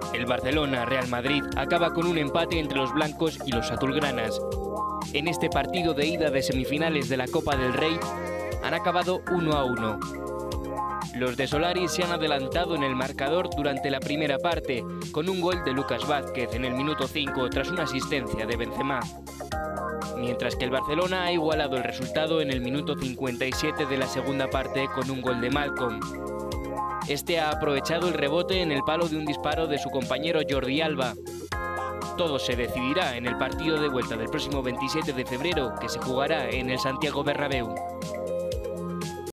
El Barcelona-Real Madrid acaba con un empate entre los blancos y los azulgranas. En este partido de ida de semifinales de la Copa del Rey han acabado 1-1. Los de Solari se han adelantado en el marcador durante la primera parte, con un gol de Lucas Vázquez en el minuto 5 tras una asistencia de Benzema. Mientras que el Barcelona ha igualado el resultado en el minuto 57 de la segunda parte con un gol de Malcom. Este ha aprovechado el rebote en el palo de un disparo de su compañero Jordi Alba. Todo se decidirá en el partido de vuelta del próximo 27 de febrero, que se jugará en el Santiago Bernabéu.